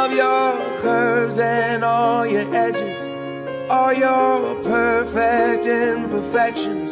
of your curves and all your edges, all your perfect imperfections.